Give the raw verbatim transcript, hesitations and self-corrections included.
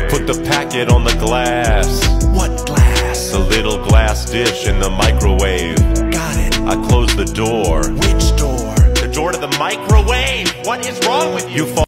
I put the packet on the glass. What glass? The little glass dish in the microwave. Got it. I close the door. Which door? The door to the microwave. What is wrong with you? You fall